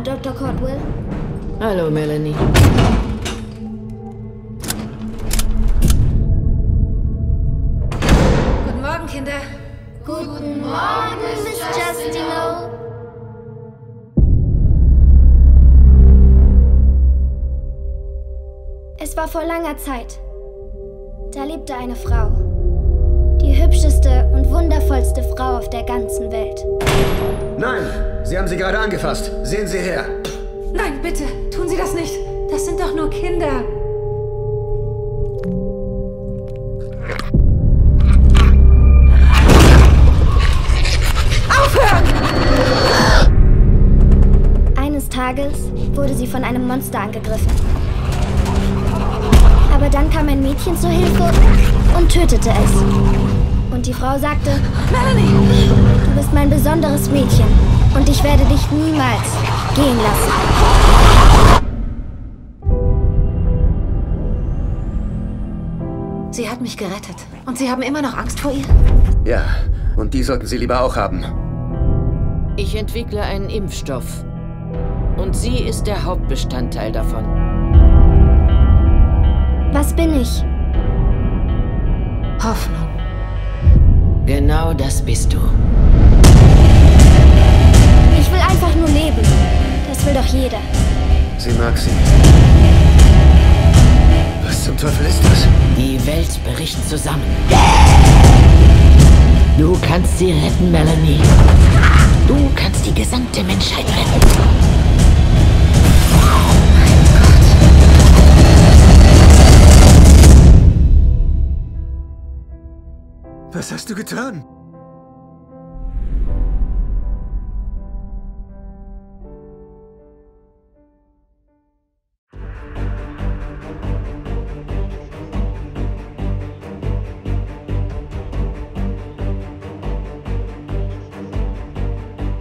Dr. Caldwell. Hallo, Melanie. Guten Morgen, Kinder. Guten Morgen, Miss Justino. Es war vor langer Zeit. Da lebte eine Frau. Die hübscheste und wundervollste Frau auf der ganzen Welt. Nein, Sie haben sie gerade angefasst. Sehen Sie her. Nein, bitte, tun Sie das nicht. Das sind doch nur Kinder. Aufhören! Eines Tages wurde sie von einem Monster angegriffen. Aber dann kam ein Mädchen zur Hilfe und tötete es. Und die Frau sagte, Melanie! du bist mein besonderes Mädchen und ich werde dich niemals gehen lassen. Sie hat mich gerettet. Und Sie haben immer noch Angst vor ihr? Ja, und die sollten Sie lieber auch haben. Ich entwickle einen Impfstoff. Und sie ist der Hauptbestandteil davon. Was bin ich? Hoffnung. Genau das bist du. Ich will einfach nur leben. Das will doch jeder. Sie mag sie. Was zum Teufel ist das? Die Welt bricht zusammen. Du kannst sie retten, Melanie. Du kannst die gesamte Menschheit retten. Was hast du getan?